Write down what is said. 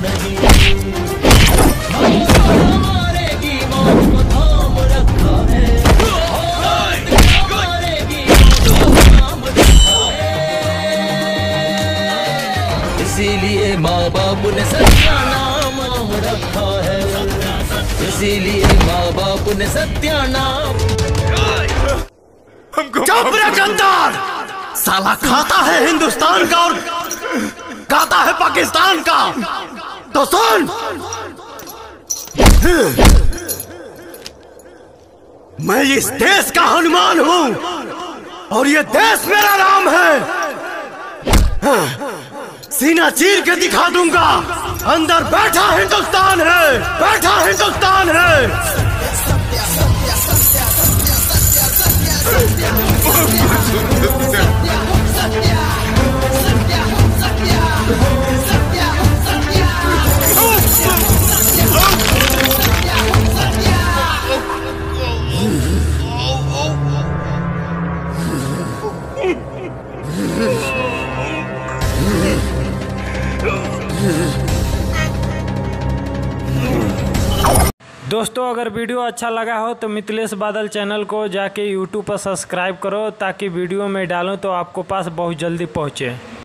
नहीं। मारेगी मौत को थाम रखा है, मारेगी मौत को थाम रखा है। इसीलिए माँ बाप ने सत्यानाम रखा है, इसीलिए माँ बाप ने सत्यानाम। चुप रे गद्दार! साला खाता है हिंदुस्तान का और गाता है पाकिस्तान का। तो सुन, मैं इस देश का हनुमान हूं और ये देश मेरा नाम है। सीना चीर के दिखा दूंगा, अंदर बैठा हिंदुस्तान है, बैठा हिंदुस्तान है। दोस्तों अगर वीडियो अच्छा लगा हो तो मिथिलेश बादल चैनल को जाके यूट्यूब पर सब्सक्राइब करो ताकि वीडियो में डालूं तो आपको पास बहुत जल्दी पहुंचे।